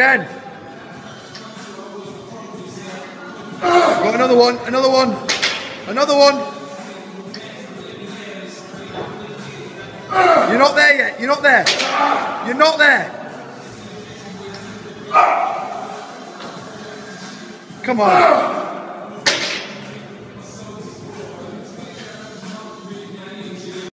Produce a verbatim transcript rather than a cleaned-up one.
Again. Got another one, another one, another one. You're not there yet, you're not there. You're not there. Come on.